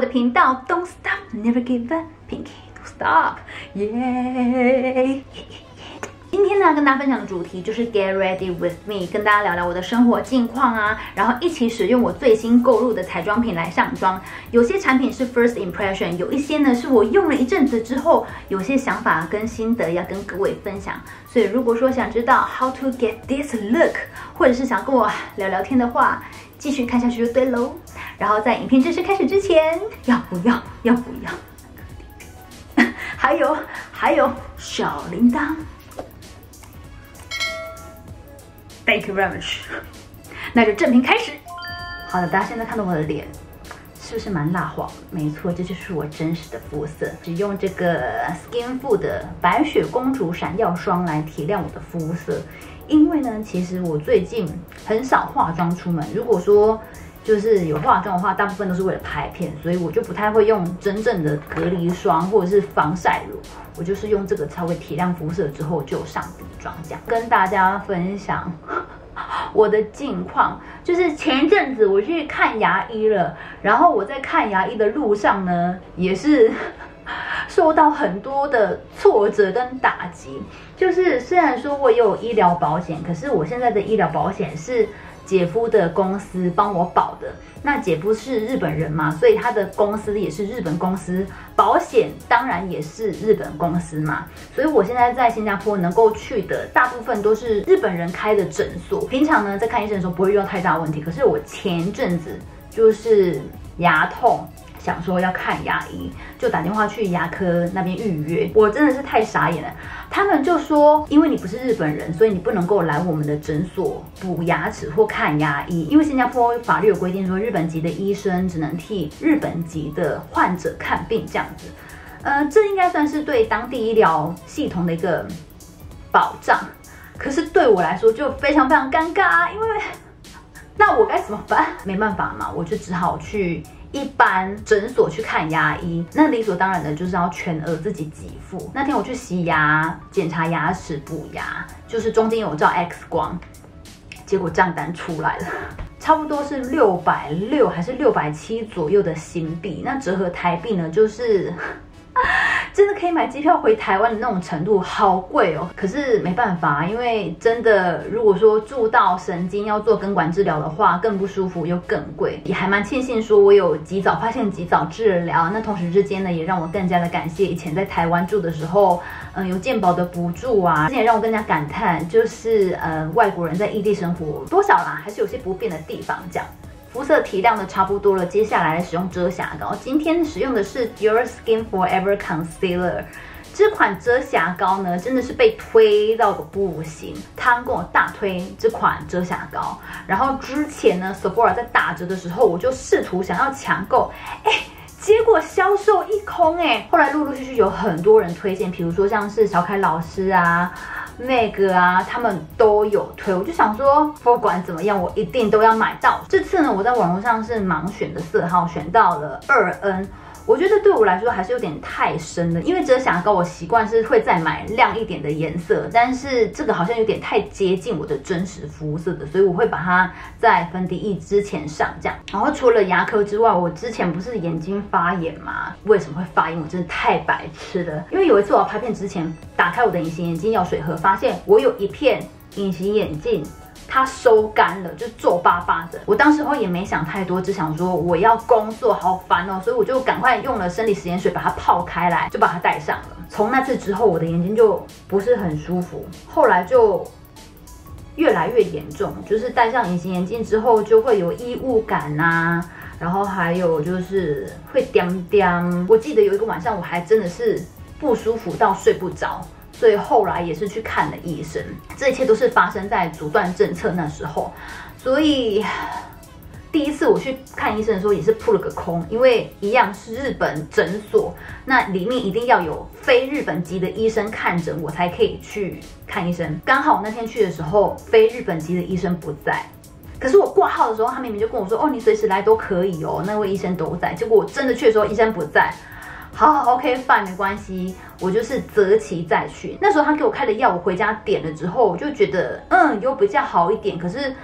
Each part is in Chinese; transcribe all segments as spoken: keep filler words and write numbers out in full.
频道 ，Don't stop, never give up, Pinky don't stop， 耶！今天呢，跟大家分享的主题就是 Get ready with me， 跟大家聊聊我的生活近况啊，然后一起使用我最新购入的彩妆品来上妆。有些产品是 first impression， 有一些呢是我用了一阵子之后，有些想法跟心得要跟各位分享。所以如果说想知道 how to get this look， 或者是想跟我聊聊天的话，继续看下去就对喽。然后在影片正式开始之前，要不要？要不要？还有还有小铃铛。Thank you very much。那就正片开始。好的，大家现在看到我的脸，是不是蛮蜡黄？没错，这就是我真实的肤色。只用这个 Skinfood 的白雪公主闪耀霜来提亮我的肤色。因为呢，其实我最近很少化妆出门。如果说就是有化妆的话，大部分都是为了拍片，所以我就不太会用真正的隔离霜或者是防晒乳。我就是用这个稍微提亮肤色之后就上底妆，这样跟大家分享我的近况。就是前一阵子我去看牙医了，然后我在看牙医的路上呢，也是受到很多的挫折跟打击。就是虽然说我也有医疗保险，可是我现在的医疗保险是姐夫的公司帮我保的。那姐夫是日本人嘛，所以他的公司也是日本公司，保险当然也是日本公司嘛。所以我现在在新加坡能够去的大部分都是日本人开的诊所。平常呢在看医生的时候不会遇到太大问题，可是我前阵子就是牙痛，想说要看牙医，就打电话去牙科那边预约。我真的是太傻眼了，他们就说，因为你不是日本人，所以你不能够来我们的诊所补牙齿或看牙医。因为新加坡法律有规定说，日本籍的医生只能替日本籍的患者看病这样子。呃，这应该算是对当地医疗系统的一个保障。可是对我来说就非常非常尴尬啊，因为那我该怎么办？没办法嘛，我就只好去一般诊所去看牙医。那理所当然的就是要全额自己给付。那天我去洗牙、检查牙齿、补牙，就是中间有照 X 光，结果账单出来了，差不多是六百六还是六百七左右的新币。那折合台币呢，就是真的可以买机票回台湾的那种程度，好贵哦。可是没办法，因为真的如果说住到神经要做根管治疗的话，更不舒服又更贵。也还蛮庆幸说我有及早发现、及早治疗。那同时之间呢，也让我更加的感谢以前在台湾住的时候，嗯、呃，有健保的补助啊。之前也让我更加感叹，就是呃，外国人在异地生活多少啦，还是有些不便的地方这样。肤色提亮的差不多了，接下来使用遮瑕膏。今天使用的是 Your Skin Forever Concealer。这款遮瑕膏呢，真的是被推到个不行。他们跟我大推这款遮瑕膏，然后之前呢 ，Sephora 在打折的时候，我就试图想要抢购，哎。结果销售一空哎，后来陆陆续续有很多人推荐，比如说像是小凯老师啊、Meg 啊，他们都有推。我就想说，不管怎么样，我一定都要买到。这次呢，我在网络上是盲选的色号，选到了二 N。我觉得对我来说还是有点太深了，因为遮瑕膏我习惯是会再买亮一点的颜色，但是这个好像有点太接近我的真实肤色的，所以我会把它在粉底液之前上这样。然后除了牙科之外，我之前不是眼睛发炎吗？为什么会发炎？我真的太白痴了。因为有一次我要拍片之前，打开我的隐形眼镜药水盒，发现我有一片隐形眼镜它收干了，就皱巴巴的。我当时候也没想太多，只想说我要工作，好烦哦，所以我就赶快用了生理食盐水把它泡开来，就把它戴上了。从那次之后，我的眼睛就不是很舒服，后来就越来越严重，就是戴上隐形眼镜之后就会有异物感啊，然后还有就是会点点。我记得有一个晚上我还真的是不舒服到睡不着。所以后来也是去看了医生，这一切都是发生在阻断政策那时候。所以第一次我去看医生的时候也是扑了个空，因为一样是日本诊所，那里面一定要有非日本籍的医生看诊，我才可以去看医生。刚好那天去的时候，非日本籍的医生不在。可是我挂号的时候，他明明就跟我说，哦，你随时来都可以哦，那位医生都在。结果我真的去的时候，医生不在。好好 ，OK， fine， 没关系，我就是择期再去。那时候他给我开的药，我回家点了之后，我就觉得，嗯，有比较好一点，可是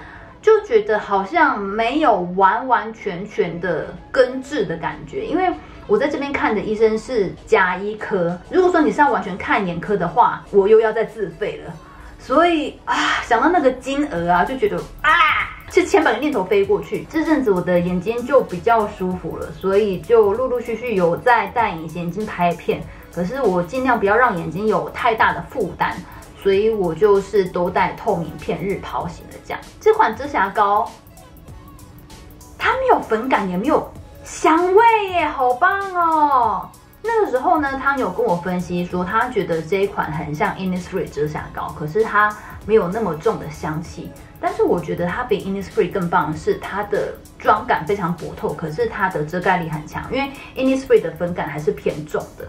就觉得好像没有完完全全的根治的感觉，因为我在这边看的医生是家医科，如果说你是要完全看眼科的话，我又要再自费了，所以啊，想到那个金额啊，就觉得啊，是千百个念头飞过去。这阵子我的眼睛就比较舒服了，所以就陆陆续续有在戴隐形眼镜拍片，可是我尽量不要让眼睛有太大的负担。所以我就是都戴透明片日抛型的这样。这款遮瑕膏，它没有粉感，也没有香味耶，好棒哦！那个时候呢，他有跟我分析说，他觉得这一款很像 Innisfree 遮瑕膏，可是它没有那么重的香气。但是我觉得它比 Innisfree 更棒的是它的妆感非常薄透，可是它的遮盖力很强，因为 Innisfree 的粉感还是偏重的。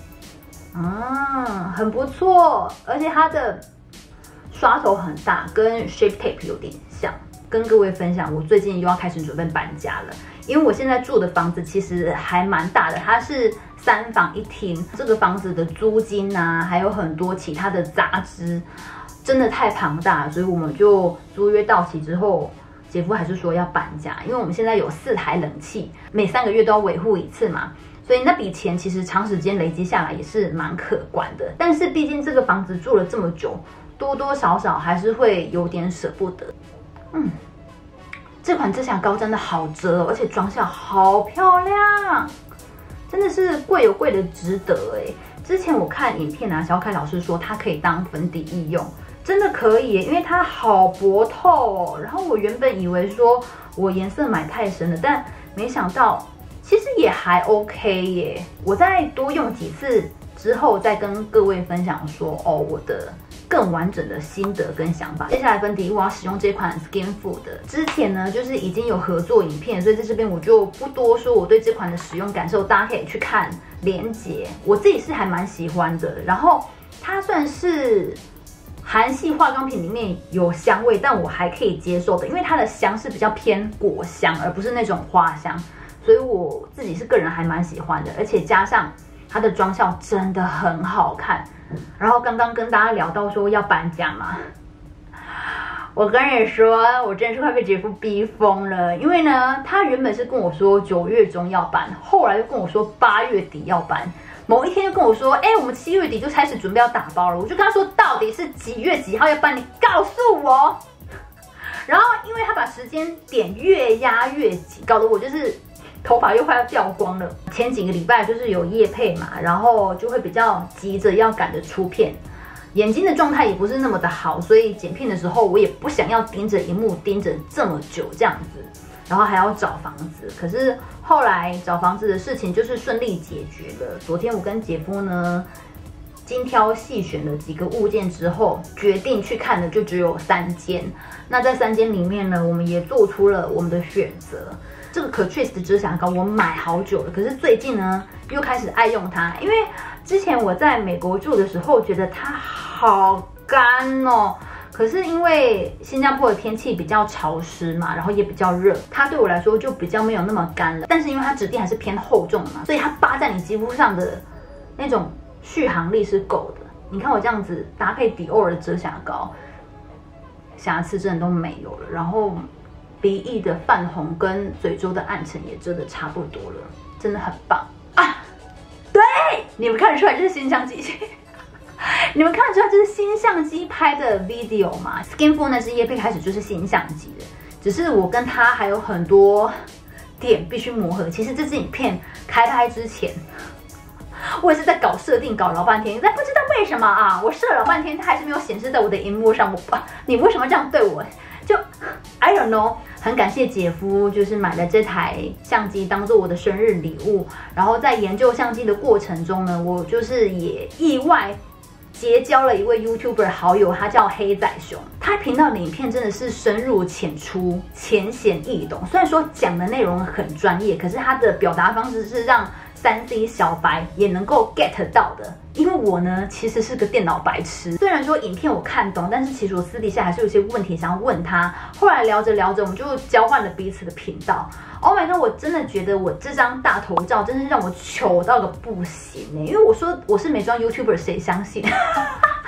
啊，很不错，而且它的刷头很大，跟 Shape Tape 有点像。跟各位分享，我最近又要开始准备搬家了，因为我现在住的房子其实还蛮大的，它是三房一厅。这个房子的租金啊，还有很多其他的杂支，真的太庞大了，所以我们就租约到期之后，姐夫还是说要搬家，因为我们现在有四台冷气，每三个月都要维护一次嘛。所以那笔钱其实长时间累积下来也是蛮可观的，但是毕竟这个房子住了这么久，多多少少还是会有点舍不得。嗯，这款遮瑕膏真的好遮哦，而且妆效好漂亮，真的是贵有贵的值得哎。之前我看影片啊，小凯老师说它可以当粉底液用，真的可以耶，因为它好薄透哦。然后我原本以为说我颜色买太深了，但没想到。其实也还 OK 耶，我再多用几次之后，再跟各位分享说哦，我的更完整的心得跟想法。接下来粉底液我要使用这款 Skinfood 的，之前呢就是已经有合作影片，所以在这边我就不多说我对这款的使用感受，大家可以去看连结。我自己是还蛮喜欢的，然后它算是韩系化妆品里面有香味，但我还可以接受的，因为它的香是比较偏果香，而不是那种花香。所以我自己是个人还蛮喜欢的，而且加上它的妆效真的很好看。然后刚刚跟大家聊到说要搬家嘛，我跟你说，我真的是快被姐夫逼疯了。因为呢，他原本是跟我说九月中要搬，后来又跟我说八月底要搬，某一天又跟我说，哎、欸，我们七月底就开始准备要打包了。我就跟他说，到底是几月几号要搬？你告诉我。然后因为他把时间点越压越紧，搞得我就是。头发又快要掉光了，前几个礼拜就是有业配嘛，然后就会比较急着要赶着出片，眼睛的状态也不是那么的好，所以剪片的时候我也不想要盯着荧幕盯着这么久这样子，然后还要找房子。可是后来找房子的事情就是顺利解决了。昨天我跟姐夫呢精挑细选了几个物件之后，决定去看的就只有三间。那在三间里面呢，我们也做出了我们的选择。这个 Catrice 的遮瑕膏我买好久了，可是最近呢又开始爱用它，因为之前我在美国住的时候觉得它好干哦，可是因为新加坡的天气比较潮湿嘛，然后也比较热，它对我来说就比较没有那么干了。但是因为它质地还是偏厚重的嘛，所以它扒在你肌肤上的那种续航力是够的。你看我这样子搭配迪奥的遮瑕膏，瑕疵真的都没有了，然后。鼻翼的泛红跟嘴周的暗沉也遮得差不多了，真的很棒啊！对，你们看得出来这是新相机，你们看得出来这是新相机拍的 video 吗 ？Skinfood 那支业配开始就是新相机的，只是我跟他还有很多点必须磨合。其实这支影片开拍之前，我也是在搞设定，搞老半天，但不知道为什么啊，我设了老半天，它还是没有显示在我的荧幕上。我，你为什么这样对我？就 I don't know。很感谢姐夫，就是买了这台相机当做我的生日礼物。然后在研究相机的过程中呢，我就是也意外结交了一位 YouTuber 好友，他叫黑仔熊。他频道的影片真的是深入浅出、浅显易懂。虽然说讲的内容很专业，可是他的表达方式是让三 C 小白也能够 get 到的。因为我呢，其实是个电脑白痴。虽然说影片我看懂，但是其实我私底下还是有些问题想要问他。后来聊着聊着，我们就交换了彼此的频道。Oh my god！ 我真的觉得我这张大头照真是让我糗到个不行哎！因为我说我是美妆 YouTuber， 谁相信？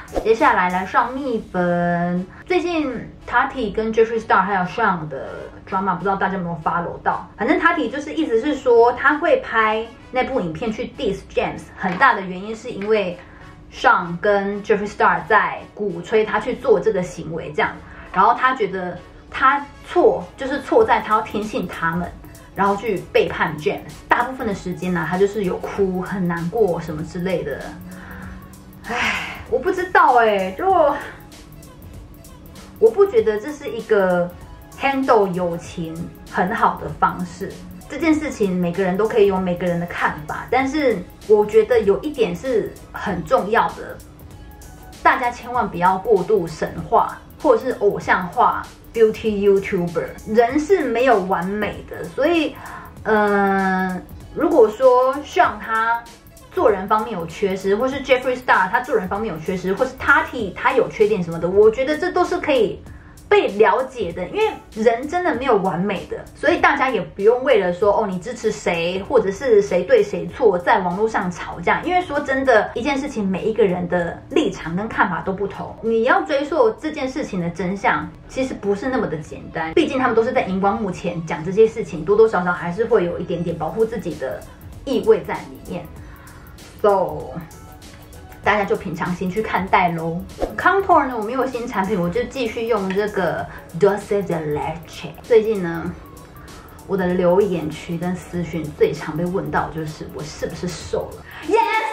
接下来来上蜜粉。最近 Tati 跟 Jeffree Star 还有 Sean 的 drama， 不知道大家有没有 follow 到？反正 Tati 就是意思是说，他会拍那部影片去 diss James， 很大的原因是因为 Sean 跟 Jeffree Star 在鼓吹他去做这个行为，这样，然后他觉得他错，就是错在他要听信他们。然后去背叛 James， 大部分的时间呢、啊，他就是有哭，很难过什么之类的。唉，我不知道哎、欸，就我不觉得这是一个 handle 友情很好的方式。这件事情每个人都可以有每个人的看法，但是我觉得有一点是很重要的，大家千万不要过度神化或者是偶像化。Beauty YouTuber 人是没有完美的，所以，嗯、呃，如果说像他做人方面有缺失，或是 Jeffree Star 他做人方面有缺失，或是 Tati 他有缺点什么的，我觉得这都是可以被了解的，因为人真的没有完美的，所以大家也不用为了说哦你支持谁或者是谁对谁错，在网络上吵架，因为说真的，一件事情每一个人的立场跟看法都不同，你要追溯这件事情的真相，其实不是那么的简单，毕竟他们都是在荧光幕前讲这些事情，多多少少还是会有一点点保护自己的意味在里面 ，so。大家就平常心去看待咯。Contour 呢，我没有新产品，我就继续用这个 Dulce de Leche。最近呢，我的留言区跟私讯最常被问到就是我是不是瘦了 ？Yes 。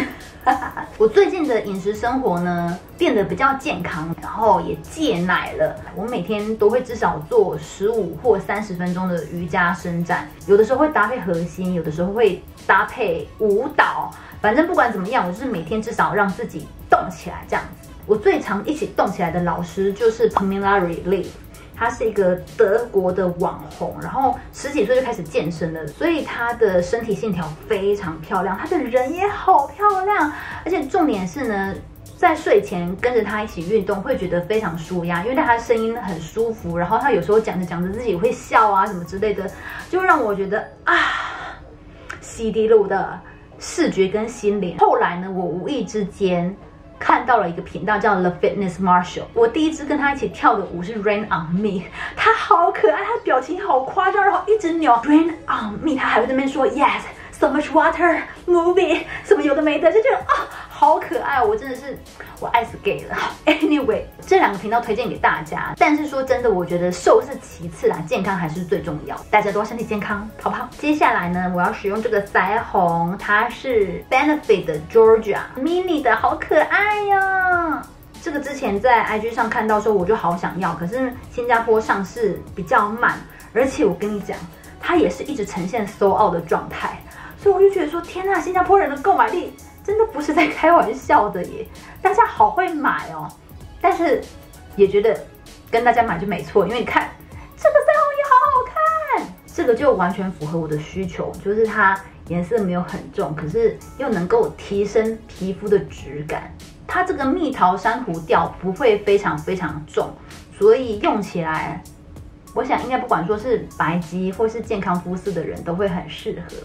我最近的饮食生活呢变得比较健康，然后也戒奶了。我每天都会至少做十五或三十分钟的瑜伽伸展，有的时候会搭配核心，有的时候会搭配舞蹈。反正不管怎么样，我就是每天至少让自己动起来这样子。我最常一起动起来的老师就是 Pamela Reilly， 她是一个德国的网红，然后十几岁就开始健身了，所以她的身体线条非常漂亮，她的人也好漂亮，而且重点是呢，在睡前跟着她一起运动，会觉得非常舒压，因为她的声音很舒服，然后她有时候讲着讲着自己会笑啊什么之类的，就让我觉得啊，洗涤了我的视觉跟心灵。后来呢，我无意之间看到了一个频道叫 The Fitness Marshall， 我第一支跟他一起跳的舞是 Rain on Me， 他好可爱，他的表情好夸张，然后一直扭 Rain on Me， 他还会在那边说 Yes so much water movie 什么有的没的，就觉得啊好可爱，我真的是我爱死 gay 了。Anyway， 这两个频道推荐给大家，但是说真的，我觉得瘦是其次啦，健康还是最重要，大家都要身体健康，好不好？接下来呢，我要使用这个腮红，它是 Benefit 的 Georgia Mini 的，好可爱呀！这个之前在 I G 上看到说我就好想要，可是新加坡上市比较慢，而且我跟你讲，它也是一直呈现 sold out 的状态，所以我就觉得说，天呐，新加坡人的购买力真的不是在开玩笑的耶，大家好会买哦，但是也觉得跟大家买就没错，因为你看这个腮红也好好看，这个就完全符合我的需求，就是它颜色没有很重，可是又能够提升皮肤的质感。它这个蜜桃珊瑚调不会非常非常重，所以用起来，我想应该不管说是白肌或是健康肤色的人都会很适合。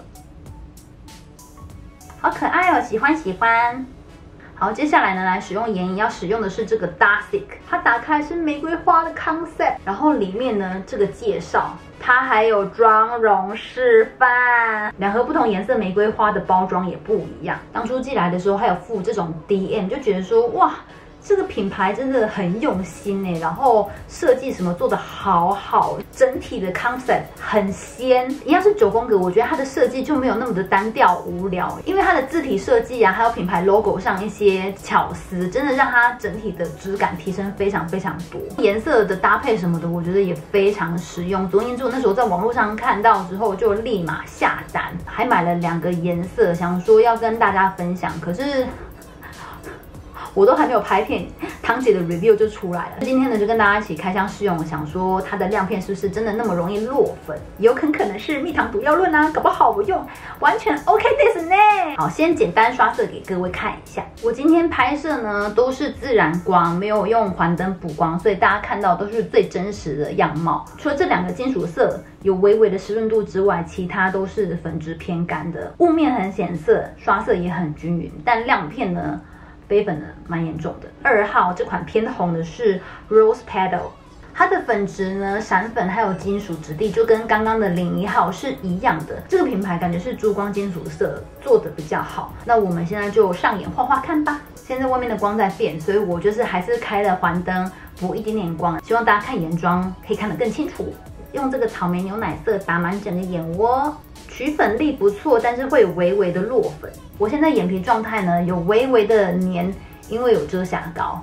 好可爱哦，喜欢喜欢。好，接下来呢，来使用眼影，要使用的是这个 Darcic， 它打开是玫瑰花的 concept， 然后里面呢这个介绍，它还有妆容示范，两盒不同颜色玫瑰花的包装也不一样。当初寄来的时候还有附这种 D M， 就觉得说哇，这个品牌真的很用心哎，然后设计什么做的好好，整体的 concept 很鲜。一样是九宫格，我觉得它的设计就没有那么的单调无聊，因为它的字体设计啊，还有品牌 logo 上一些巧思，真的让它整体的质感提升非常非常多。颜色的搭配什么的，我觉得也非常实用。昨天就那时候在网络上看到之后，就立马下单，还买了两个颜色，想说要跟大家分享，可是我都还没有拍片，堂姐的 review 就出来了。今天呢，就跟大家一起开箱试用，想说它的亮片是不是真的那么容易落粉？有很可能是蜜糖毒药论啊，搞不好我用完全 OK ですね。好，先简单刷色给各位看一下。我今天拍摄呢都是自然光，没有用环灯补光，所以大家看到都是最真实的样貌。除了这两个金属色有微微的湿润度之外，其他都是粉质偏干的，雾面很显色，刷色也很均匀，但亮片呢飞粉的蛮严重的。二号这款偏红的是 Rose Petal。它的粉质呢，闪粉还有金属质地就跟刚刚的零一号是一样的。这个品牌感觉是珠光金属色做的比较好。那我们现在就上眼画画看吧。现在外面的光在变，所以我就是还是开了环灯，补一点点光，希望大家看眼妆可以看得更清楚。用这个草莓牛奶色打满整个眼窝，取粉力不错，但是会有微微的落粉。我现在眼皮状态呢有微微的黏，因为有遮瑕膏。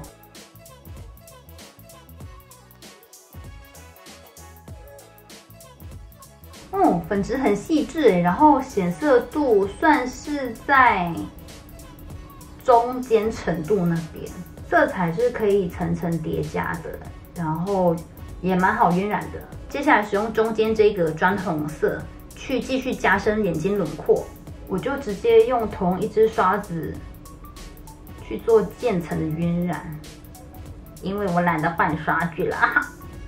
哦，粉质很细致诶，然后显色度算是在中间程度那边，色彩是可以层层叠加的，然后也蛮好晕染的。接下来使用中间这个砖红色去继续加深眼睛轮廓，我就直接用同一支刷子去做渐层的晕染，因为我懒得换刷具啦。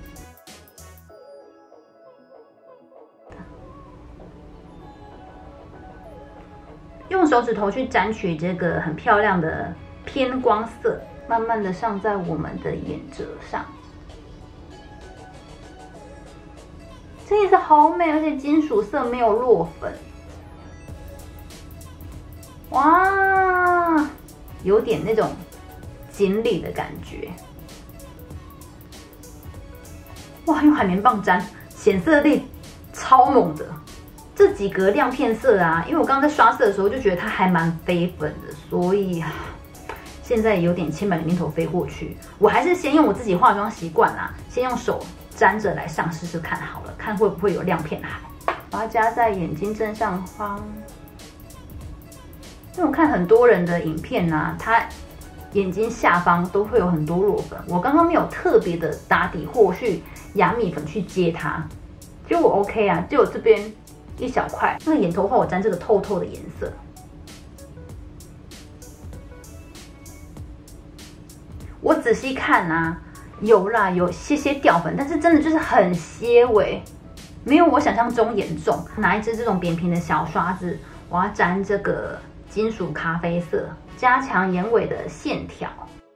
用手指头去沾取这个很漂亮的偏光色，慢慢的上在我们的眼褶上。这也是好美，而且金属色没有落粉。哇，有点那种锦鲤的感觉。哇，用海绵棒沾，显色力超猛的。这几格亮片色啊，因为我刚刚在刷色的时候就觉得它还蛮飞粉的，所以啊，现在有点千百里面头飞过去。我还是先用我自己化妆习惯啦，先用手沾着来上试试看好了，看会不会有亮片海。把它加在眼睛正上方，因为我看很多人的影片啊，他眼睛下方都会有很多落粉，我刚刚没有特别的打底或去亚米粉去接它，就我 OK 啊，就我这边一小块。那眼头画我沾这个透透的颜色，我仔细看啊，有啦，有些些掉粉，但是真的就是很些微，没有我想象中严重。拿一支这种扁平的小刷子，我要沾这个金属咖啡色，加强眼尾的线条。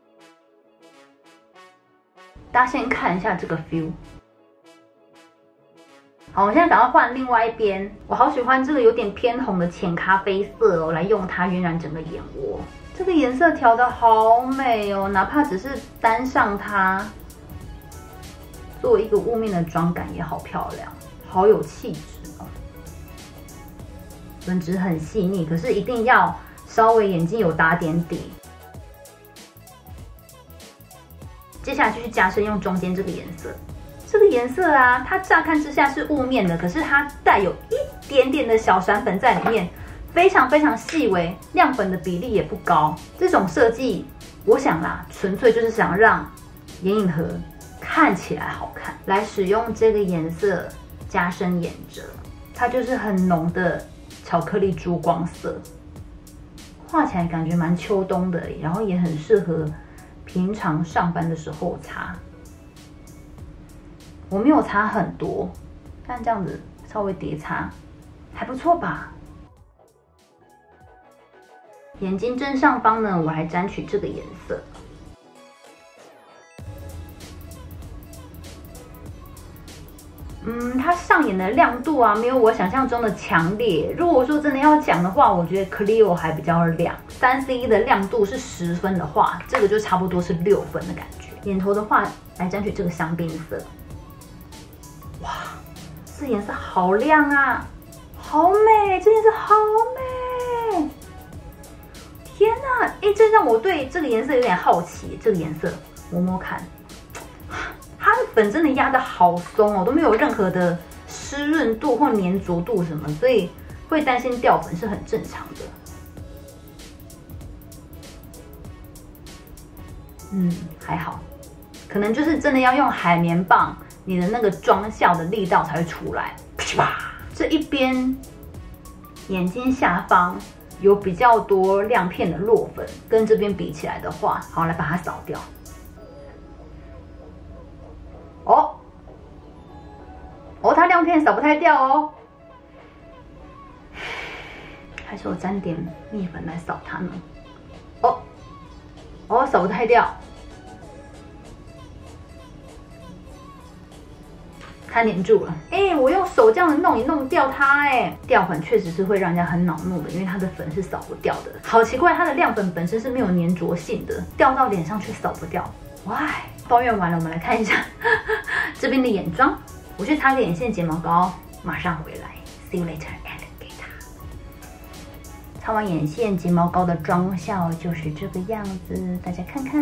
大家先看一下这个 feel。好，我现在赶快换另外一边。我好喜欢这个有点偏红的浅咖啡色哦，来用它晕染整个眼窝。这个颜色调的好美哦，哪怕只是单上它，做一个雾面的妆感也好漂亮，好有气质哦。粉质很细腻，可是一定要稍微眼睛有打点底。接下来继续加深，用中间这个颜色。这个颜色啊，它乍看之下是雾面的，可是它带有一点点的小闪粉在里面，非常非常细微，亮粉的比例也不高。这种设计，我想啦，纯粹就是想让眼影盒看起来好看，来使用这个颜色加深眼褶，它就是很浓的巧克力珠光色，画起来感觉蛮秋冬的，然后也很适合平常上班的时候擦。我没有擦很多，但这样子稍微叠擦，还不错吧？眼睛正上方呢，我还沾取这个颜色。嗯，它上眼的亮度啊，没有我想象中的强烈。如果说真的要讲的话，我觉得 Clio 还比较亮。三 C 的亮度是十分的话，这个就差不多是六分的感觉。眼头的话，来沾取这个香槟色。哇，这颜色好亮啊，好美！这颜色好美，天哪！哎，这让我对这个颜色有点好奇。这个颜色摸摸看，它的粉真的压得好松哦，都没有任何的湿润度或粘着度什么，所以会担心掉粉是很正常的。嗯，还好，可能就是真的要用海绵棒。你的那个妆效的力道才会出来，啪！这一边眼睛下方有比较多亮片的落粉，跟这边比起来的话，好，来把它扫掉。哦，哦，它亮片扫不太掉哦，还是我沾点蜜粉来扫它呢？哦， 哦，扫不太掉。它粘住了，哎、欸，我用手这样子弄也弄不掉它、欸，哎，掉粉确实是会让人家很恼怒的，因为它的粉是扫不掉的。好奇怪，它的亮粉本身是没有粘着性的，掉到脸上却扫不掉。哇，抱怨完了，我们来看一下这边的眼妆。我去擦个眼线睫毛膏，马上回来 ，see you later and 给它。擦完眼线睫毛膏的妆效就是这个样子，大家看看。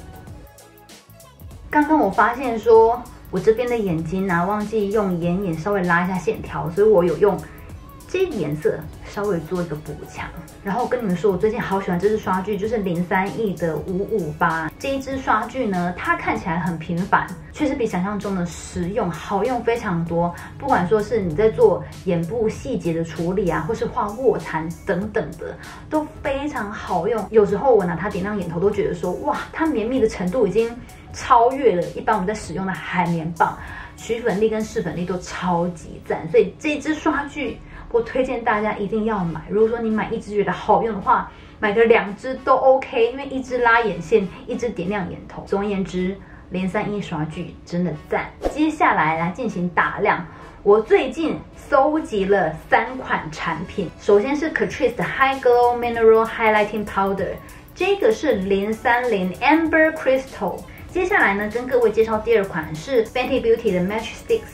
刚刚我发现说。我这边的眼睛啊，忘记用眼影稍微拉一下线条，所以我有用这个颜色稍微做一个补强。然后我跟你们说，我最近好喜欢这支刷具，就是零三 E 的五五八这一支刷具呢，它看起来很平凡，却是比想象中的实用，好用非常多。不管说是你在做眼部细节的处理啊，或是画卧蚕等等的，都非常好用。有时候我拿它点亮眼头，都觉得说，哇，它绵密的程度已经超越了一般我们在使用的海绵棒，取粉力跟试粉力都超级赞，所以这支刷具我推荐大家一定要买。如果说你买一支觉得好用的话，买个两支都 OK， 因为一支拉眼线，一支点亮眼头。总而言之，零三 E 刷具真的赞。接下来来进行打亮。我最近搜集了三款产品，首先是 Catrice 的 High Glow Mineral Highlighting Powder， 这个是零三零 Amber Crystal。接下来呢，跟各位介绍第二款是 Fenty Beauty 的 Match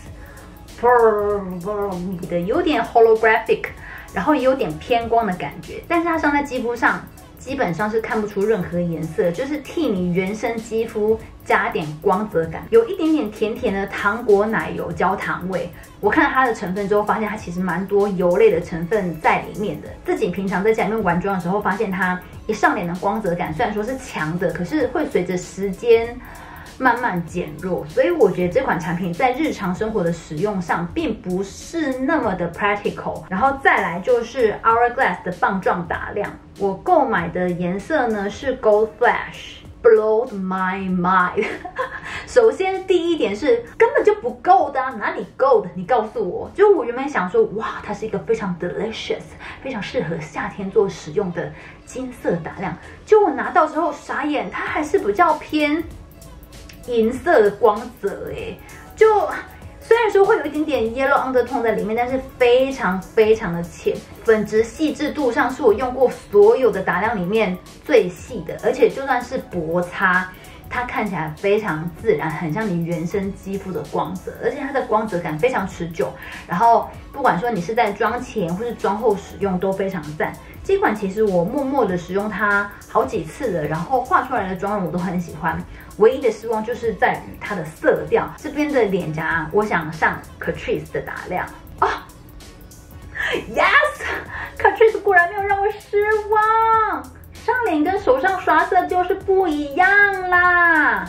Sticks， 的有点 holographic， 然后也有点偏光的感觉，但是它上在肌肤上基本上是看不出任何颜色，就是替你原生肌肤加点光泽感，有一点点甜甜的糖果奶油焦糖味。我看到它的成分之后，发现它其实蛮多油类的成分在里面的。自己平常在家里面玩妆的时候，发现它一上脸的光泽感虽然说是强的，可是会随着时间慢慢减弱，所以我觉得这款产品在日常生活的使用上并不是那么的 practical。然后再来就是 Hourglass 的棒状打亮，我购买的颜色呢是 Gold Flash。Blowed my mind 首先第一点是根本就不够的、啊、哪里够的？你告诉我。就我原本想说，哇，它是一个非常 delicious 非常适合夏天做使用的金色打亮，就我拿到之后傻眼，它还是比较偏银色的光泽哎，就虽然说会有一点点 yellow undertone 在里面，但是非常非常的浅，粉质细致度上是我用过所有的打亮里面最细的，而且就算是薄擦，它看起来非常自然，很像你原生肌肤的光泽，而且它的光泽感非常持久。然后不管说你是在妆前或是妆后使用都非常赞。这款其实我默默的使用它好几次了，然后画出来的妆容我都很喜欢。唯一的失望就是在于它的色调，这边的脸颊我想上 Catrice 的打亮啊、哦、，Yes，Catrice 果然没有让我失望，上脸跟手上刷色就是不一样啦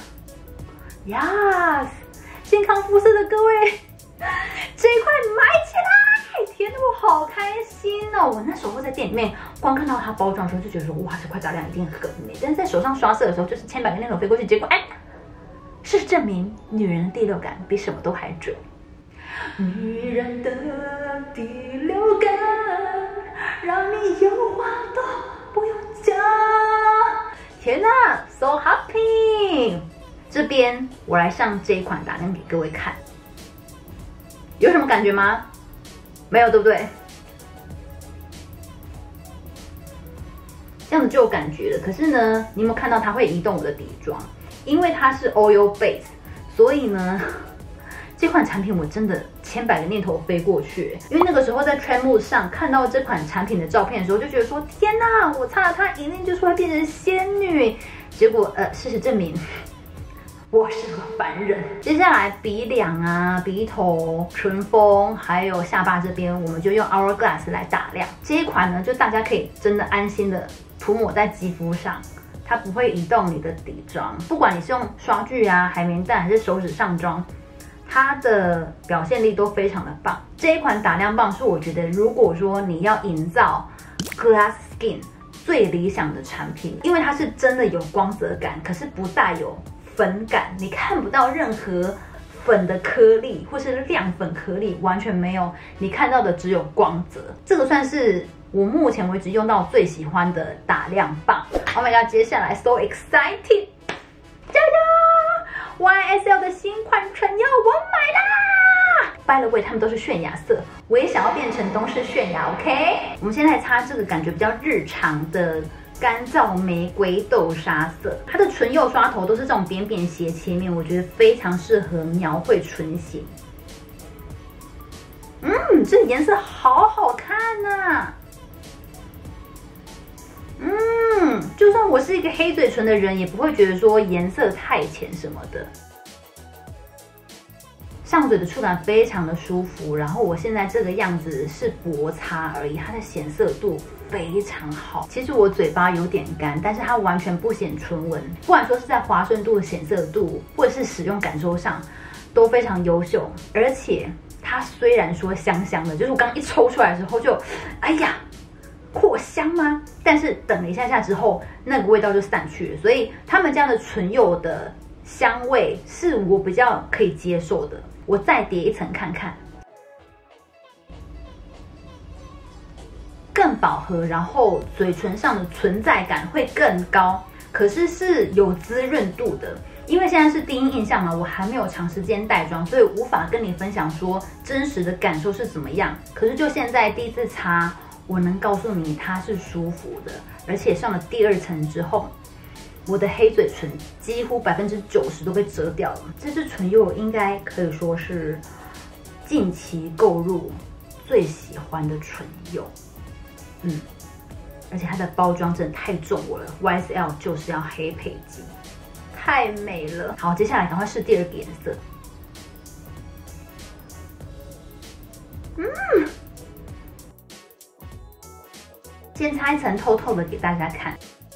，Yes， 健康肤色的各位，这一块买起来！天哪，我好开心哦！我那时候在店里面光看到它包装的时候就觉得说，哇，这块打亮一定很美。但是在手上刷色的时候，就是千百个念头飞过去，结果哎，事实证明女人的第六感比什么都还准。女人的第六感，让你有话都不用讲。天哪 ，so happy！ 这边我来上这一款打亮给各位看，有什么感觉吗？没有，对不对？这样子就有感觉了。可是呢，你有没有看到它会移动我的底妆？因为它是 oil base， 所以呢，这款产品我真的千百个念头飞过去。因为那个时候在 Trendmood 上看到这款产品的照片的时候，就觉得说，天哪，我擦了它一定就是会变成仙女。结果呃，事实证明，我是个凡人。接下来鼻梁啊、鼻头、唇峰，还有下巴这边，我们就用 Hourglass 来打亮。这一款呢，就大家可以真的安心的涂抹在肌肤上，它不会移动你的底妆。不管你是用刷具啊、海绵蛋还是手指上妆，它的表现力都非常的棒。这一款打亮棒是我觉得，如果说你要营造 glass skin 最理想的产品，因为它是真的有光泽感，可是不带有粉感，你看不到任何粉的颗粒或是亮粉颗粒，完全没有，你看到的只有光泽。这个算是我目前为止用到最喜欢的打亮棒。Oh my god， 接下来 so excited， 加油 ！Y S L 的新款唇釉我买啦 ！By the way， 它们都是泫雅色，我也想要变成东施泫雅 ，OK？ 我们现在擦这个感觉比较日常的。干燥玫瑰豆沙色，它的唇釉刷头都是这种扁扁斜切面，我觉得非常适合描绘唇形。嗯，这颜色好好看呐、啊！嗯，就算我是一个黑嘴唇的人，也不会觉得说颜色太浅什么的。上嘴的触感非常的舒服，然后我现在这个样子是薄擦而已，它的显色度非常好。其实我嘴巴有点干，但是它完全不显唇纹，不管说是在滑顺度、显色度，或者是使用感受上，都非常优秀。而且它虽然说香香的，就是我刚一抽出来的时候就，哎呀，扩香吗？但是等了一下下之后，那个味道就散去了。所以他们家的唇釉的香味是我比较可以接受的。我再叠一层看看，更饱和，然后嘴唇上的存在感会更高，可是是有滋润度的。因为现在是第一印象嘛，我还没有长时间带妆，所以无法跟你分享说真实的感受是怎么样。可是就现在第一次擦，我能告诉你它是舒服的，而且上了第二层之后。我的黑嘴唇几乎百分之九十都被遮掉了，这支唇釉应该可以说是近期购入最喜欢的唇釉，嗯，而且它的包装真的太重我了 ，Y S L 就是要黑配基，太美了。好，接下来赶快试第二个颜色，嗯，先擦一层透透的给大家看。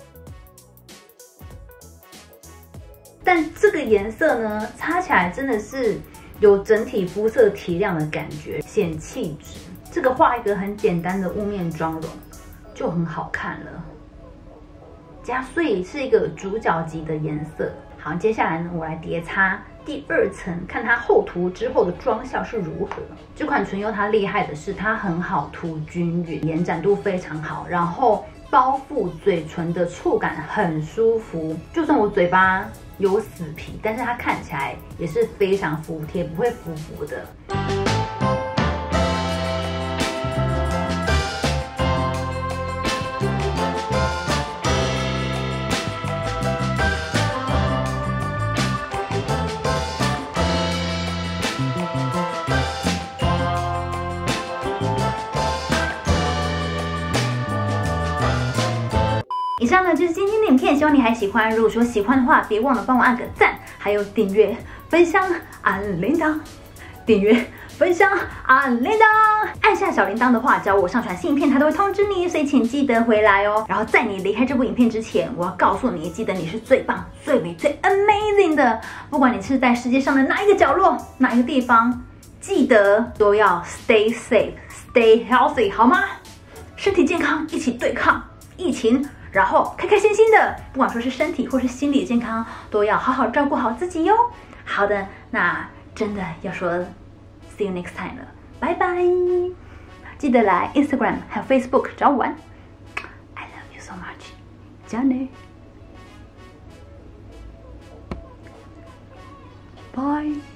但这个颜色呢，擦起来真的是有整体肤色提亮的感觉，显气质。这个画一个很简单的雾面妆容就很好看了，加所以是一个主角级的颜色。好，接下来呢，我来叠擦第二层，看它厚涂之后的妆效是如何。这款唇釉它厉害的是它很好涂均匀，延展度非常好，然后包覆嘴唇的触感很舒服，就算我嘴巴有死皮，但是它看起来也是非常服帖，不会浮浮的。以上呢就是今天的影片，希望你还喜欢。如果说喜欢的话，别忘了帮我按个赞，还有订阅、分享、按铃铛。订阅、分享、按铃铛。按下小铃铛的话，只要我上传新影片，它都会通知你，所以请记得回来哦。然后在你离开这部影片之前，我要告诉你，记得你是最棒、最美、最 amazing 的。不管你是在世界上的哪一个角落、哪一个地方，记得都要 stay safe、stay healthy， 好吗？身体健康，一起对抗疫情。然后开开心心的，不管说是身体或是心理健康，都要好好照顾好自己哟。好的，那真的要说 see you next time 了，拜拜！记得来 Instagram 还有 Facebook 找我玩。I love you so much， 加油 ！Bye。